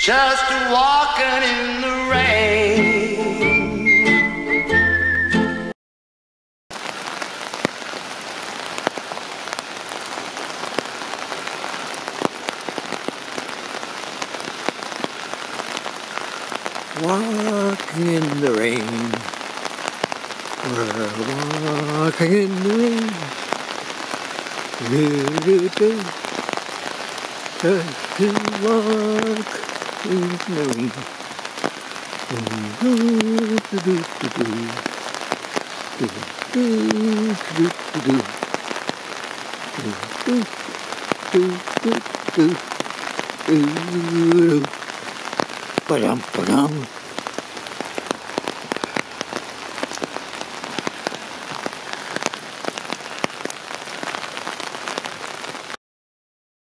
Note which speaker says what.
Speaker 1: just walking in the rain.
Speaker 2: Walking in the rain, we're walking in the rain. Do-do-do. Just to walk in the rain. Do-do-do-do-do. Do-do-do-do-do. Do-do-do-do-do. Ba-dum, ba-dum.